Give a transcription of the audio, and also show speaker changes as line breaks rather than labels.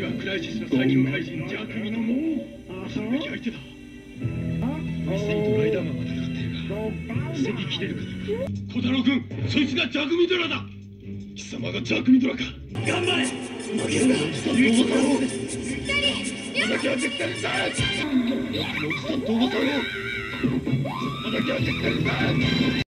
敵はクライシスの最強怪人ジャークミトモ。恐るべき相手だ。ミステリとライダーマンが戦っているが防ぎきれるかどうか。小太郎君、そいつがジャークミドラだ。貴様がジャークミドラか。頑張れ。負けるな。勇気を出そう。まだけは絶対にだ。よくロジさんと分かろう。まだけは絶対にだ。